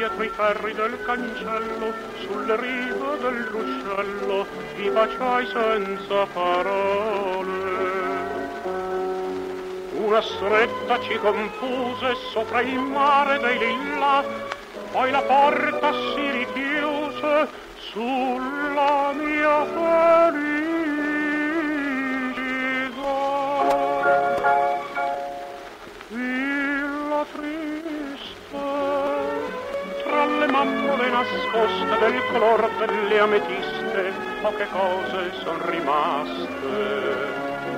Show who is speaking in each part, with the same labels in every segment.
Speaker 1: dietro i ferri del cancello, sulle rive del ruscello, ti baciai senza parole. Una stretta ci confuse sopra il mare dei lilla, poi la porta si richiuse sulla mia felicità. Villa triste, tra le mammole nascoste del color delle ametiste, poche cose son rimaste.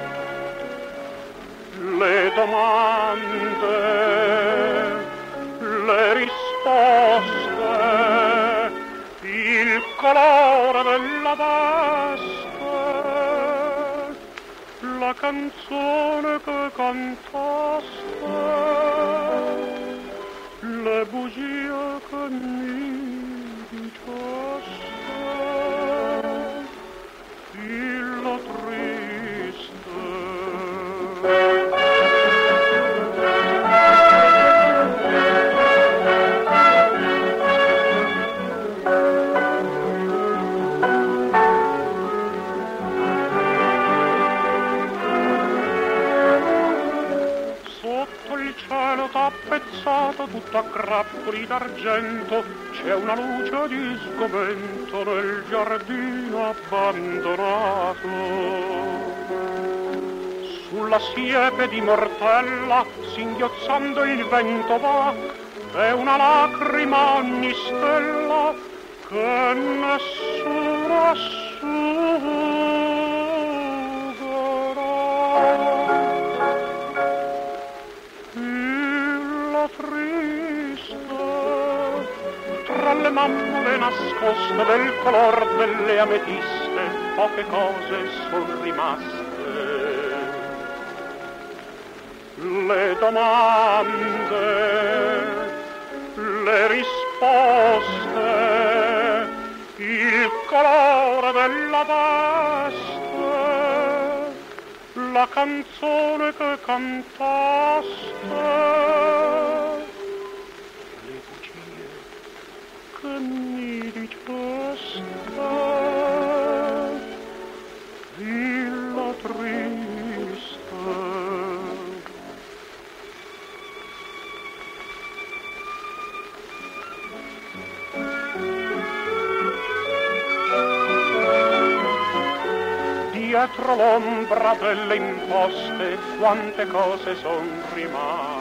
Speaker 1: Le domande, le risposte, il colore della veste, la canzone che cantaste, le bugie che mi diceste, Villa triste. Tappezzato tutto a grappoli d'argento, c'è una luce di sgomento nel giardino abbandonato. Sulla siepe di mortella, singhiozzando il vento va, è una lacrima ogni stella che nessuno asciugherà. Triste, tra le mammole nascoste del color delle ametiste, poche cose son rimaste. Le domande, le risposte, il colore della veste, la canzone che cantaste, che mi diceste, Villa triste. Dietro l'ombra delle imposte, quante cose son rimaste.